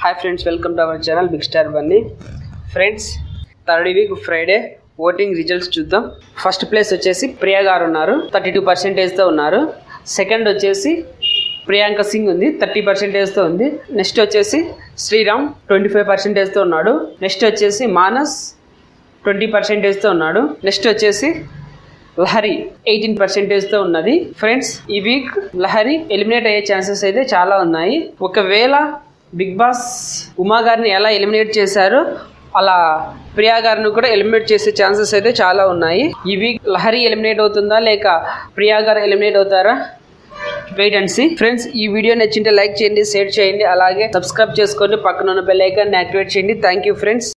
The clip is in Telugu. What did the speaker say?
Hi friends, welcome to our channel Big Star Bunny. Friends, third week Friday voting results చూద్దాం. ఫస్ట్ ప్లేస్ వచ్చేసి ప్రియా గారు ఉన్నారు, 32% తో ఉన్నారు. సెకండ్ వచ్చేసి ప్రియాంక సింగ్ ఉంది, 30% తో ఉంది. నెక్స్ట్ వచ్చేసి శ్రీరామ్ 25% తో ఉన్నాడు. నెక్స్ట్ వచ్చేసి మానస్ 20% తో ఉన్నాడు. నెక్స్ట్ వచ్చేసి లహరి 18% తో ఉన్నది. ఫ్రెండ్స్, ఈ వీక్ లహరి ఎలిమినేట్ అయ్యే ఛాన్సెస్ అయితే చాలా ఉన్నాయి. ఒకవేళ బిగ్ బాస్ ఉమా గారిని ఎలా ఎలిమినేట్ చేశారో అలా ప్రియా గారిని కూడా ఎలిమినేట్ చేసే ఛాన్సెస్ అయితే చాలా ఉన్నాయి. ఈ వీక్ లహరి ఎలిమినేట్ అవుతుందా లేక ప్రియా గారు ఎలిమినేట్ అవుతారా? Wait and see. ఫ్రెండ్స్, ఈ వీడియో నచ్చింటే లైక్ చేయండి, షేర్ చేయండి, అలాగే సబ్స్క్రైబ్ చేసుకొని పక్కన ఉన్న బెల్ ఐకాన్ యాక్టివేట్ చేయండి. Thank you friends.